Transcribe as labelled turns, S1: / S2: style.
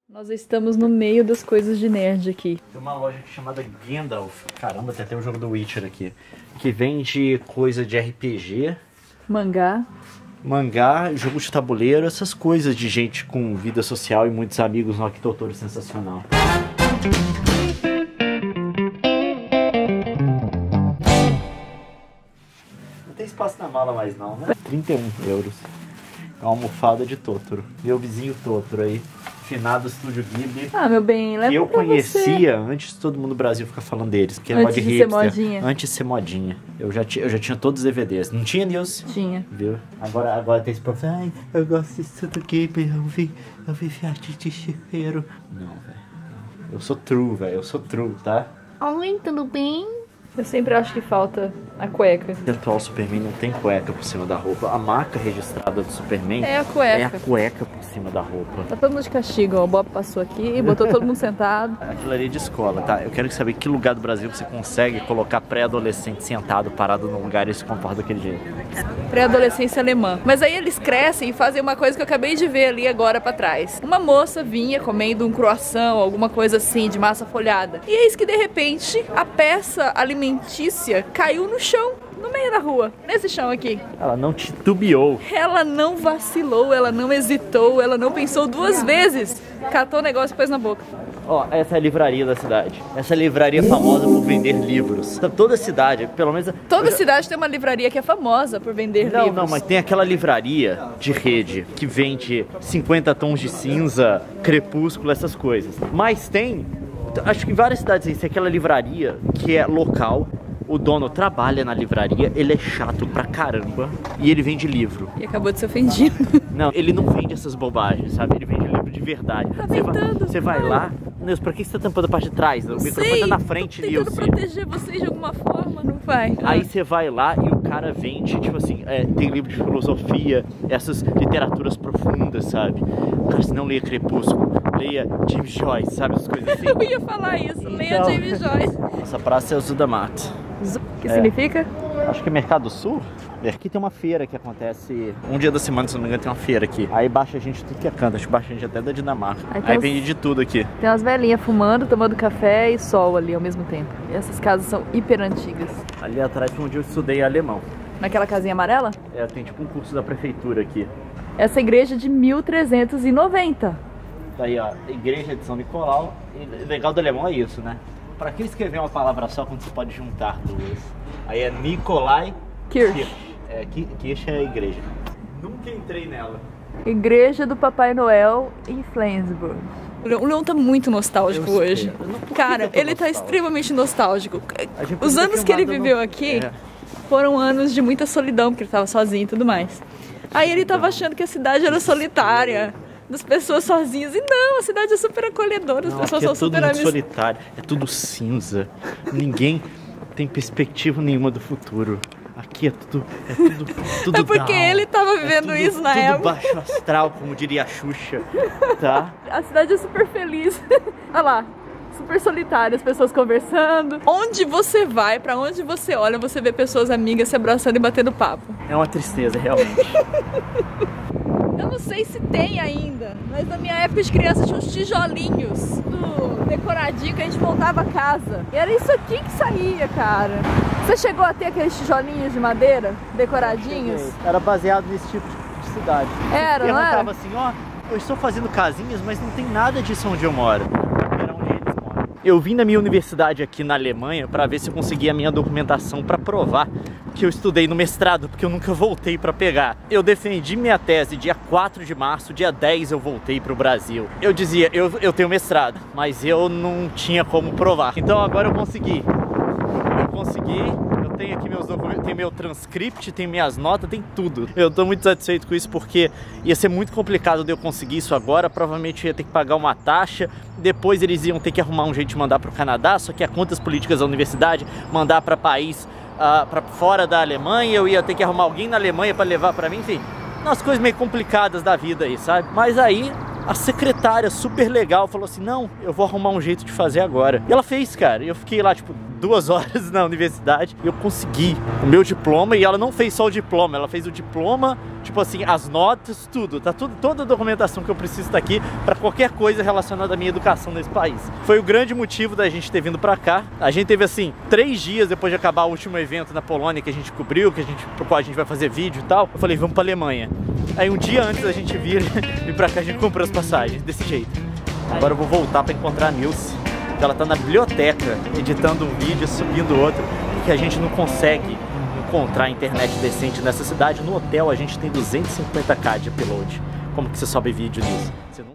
S1: Nós estamos no meio das coisas de nerd aqui.
S2: Tem uma loja aqui chamada Gandalf. Caramba, tem até o jogo do Witcher aqui. Que vende coisa de RPG.
S1: Mangá,
S2: Jogo de tabuleiro, essas coisas de gente com vida social e muitos amigos no Arquitetura Sensacional. Não tem espaço na mala mais não, né? 31 euros. É uma almofada de Totoro. Meu vizinho Totoro aí. Finado Estúdio Ghibli.
S1: Ah, meu bem, leva
S2: eu
S1: pra
S2: conhecia
S1: você.
S2: antes de todo mundo no Brasil ficar falando deles. Porque
S1: Antes
S2: é mod
S1: de ser
S2: hipster.
S1: modinha.
S2: Antes de ser modinha. Eu já tinha todos os DVDs. Não tinha, Nilce?
S1: Tinha.
S2: Viu? Agora tem esse povo. Ai, eu gosto disso do Ghibli. Eu vi arte de chiqueiro. Não, velho. Eu sou true, velho. Eu sou true, tá?
S1: Oi, tudo bem? Eu sempre acho que falta a cueca.
S2: O atual Superman não tem cueca por cima da roupa. A marca registrada do Superman
S1: É a cueca.
S2: é a cueca por cima da roupa.
S1: Tá todo mundo de castigo, ó. O Bob passou aqui, botou todo mundo sentado.
S2: Aquilo ali é de escola, tá? Eu quero saber que lugar do Brasil você consegue colocar pré-adolescente sentado, parado num lugar e se comporta daquele jeito.
S1: Pré-adolescência alemã. Mas aí eles crescem e fazem uma coisa que eu acabei de ver ali agora pra trás. Uma moça vinha comendo um croissant, alguma coisa assim, de massa folhada. E eis que de repente a peça alimentícia caiu no chão, no meio da rua, nesse chão aqui.
S2: Ela não titubeou.
S1: Ela não vacilou, ela não hesitou, ela não pensou duas vezes. Catou o negócio e pôs na boca.
S2: Ó, essa é a livraria da cidade. Essa livraria é famosa por vender livros. Toda cidade, pelo menos...
S1: Toda cidade tem uma livraria que é famosa por vender livros.
S2: Não, mas tem aquela livraria de rede que vende 50 tons de cinza, Crepúsculo, essas coisas. Mas tem, acho que em várias cidades tem aquela livraria que é local. O dono trabalha na livraria, ele é chato pra caramba e ele vende livro.
S1: E acabou de ser ofendido.
S2: Não, ele não vende essas bobagens, sabe? Ele vende livro de verdade.
S1: Tá tentando.
S2: Você vai lá... Nilce, pra que você tá tampando a parte de trás? O microfone tá na frente, Nilce.
S1: Tô tentando proteger vocês de alguma forma, não vai.
S2: Aí você vai lá e o cara vende, tipo assim, tem livro de filosofia, essas literaturas profundas, sabe? Cara, se não leia Crepúsculo, leia James Joyce, sabe? Essas coisas assim.
S1: Eu ia falar isso, leia
S2: Então,
S1: James Joyce.
S2: Essa praça é o Zudamato.
S1: O que significa?
S2: Acho que é Mercado Sul. Aqui tem uma feira que acontece um dia da semana, se não me engano, tem uma feira aqui. Aí baixa a gente tudo que é canto, acho que baixa a gente até da Dinamarca. Aí vende de tudo aqui.
S1: Tem umas velhinhas fumando, tomando café e sol ali ao mesmo tempo. E essas casas são hiper antigas.
S2: Ali atrás foi onde eu estudei alemão.
S1: Naquela casinha amarela?
S2: É, tem tipo um curso da prefeitura aqui.
S1: Essa igreja é de 1390.
S2: Daí, ó, Igreja de São Nicolau. E legal do alemão é isso, né? Pra que escrever uma palavra só quando você pode juntar duas? Aí é Nikolai
S1: Kirch.
S2: É, Kirch é a igreja. Nunca entrei nela.
S1: Igreja do Papai Noel em Flensburg. O Leon tá muito nostálgico hoje. Cara, ele tá extremamente nostálgico. Os anos que ele viveu aqui foram anos de muita solidão, porque ele tava sozinho e tudo mais. Aí ele tava achando que a cidade era solitária, das pessoas sozinhas. E não, a cidade é super acolhedora, as pessoas são super amigas.
S2: É tudo muito solitário, é tudo cinza. Ninguém tem perspectiva nenhuma do futuro. Aqui é tudo
S1: É porque
S2: down.
S1: ele tava vivendo isso na época.
S2: Tudo baixo astral, como diria a Xuxa, tá?
S1: A cidade é super feliz. Olha lá, super solitária, as pessoas conversando. Onde você vai, pra onde você olha, você vê pessoas amigas se abraçando e batendo papo.
S2: É uma tristeza, realmente.
S1: Eu não sei se tem ainda, mas na minha época de criança tinha uns tijolinhos decoradinho que a gente montava a casa. E era isso aqui que saía, cara. Você chegou a ter aqueles tijolinhos de madeira decoradinhos?
S2: Era baseado nesse tipo de cidade.
S1: Era, não era?
S2: Eu perguntava assim, ó, eu estou fazendo casinhas, mas não tem nada disso onde eu moro. Era onde eles moram. Eu vim na minha universidade aqui na Alemanha para ver se eu conseguia a minha documentação para provar que eu estudei no mestrado, porque eu nunca voltei para pegar. Eu defendi minha tese dia 4 de março, dia 10 eu voltei para o Brasil. Eu dizia, eu tenho mestrado, mas eu não tinha como provar. Então agora eu consegui. Eu tenho aqui meus documentos, tem meu transcript, tem minhas notas, tem tudo. Eu tô muito satisfeito com isso porque ia ser muito complicado de eu conseguir isso agora. Provavelmente eu ia ter que pagar uma taxa, depois eles iam ter que arrumar um jeito de mandar pro Canadá, só que a contas políticas da universidade, mandar para país, para fora da Alemanha, eu ia ter que arrumar alguém na Alemanha para levar para mim, enfim, umas coisas meio complicadas da vida aí, sabe? Mas aí a secretária super legal falou assim, não, eu vou arrumar um jeito de fazer agora. E ela fez, cara, e eu fiquei lá tipo 2 horas na universidade e eu consegui o meu diploma. E ela não fez só o diploma, ela fez o diploma, tipo assim, as notas, tudo. Tá tudo, toda a documentação que eu preciso tá aqui para qualquer coisa relacionada à minha educação nesse país. Foi o grande motivo da gente ter vindo pra cá. A gente teve assim 3 dias depois de acabar o último evento na Polônia que a gente cobriu, pro qual a gente vai fazer vídeo e tal. Eu falei, vamos pra Alemanha. Aí um dia antes da gente vir pra cá, a gente comprou as passagens, desse jeito. Agora eu vou voltar pra encontrar a Nilce. Ela tá na biblioteca, editando um vídeo, subindo outro, porque a gente não consegue encontrar internet decente nessa cidade. No hotel a gente tem 250k de upload. Como que você sobe vídeo nisso?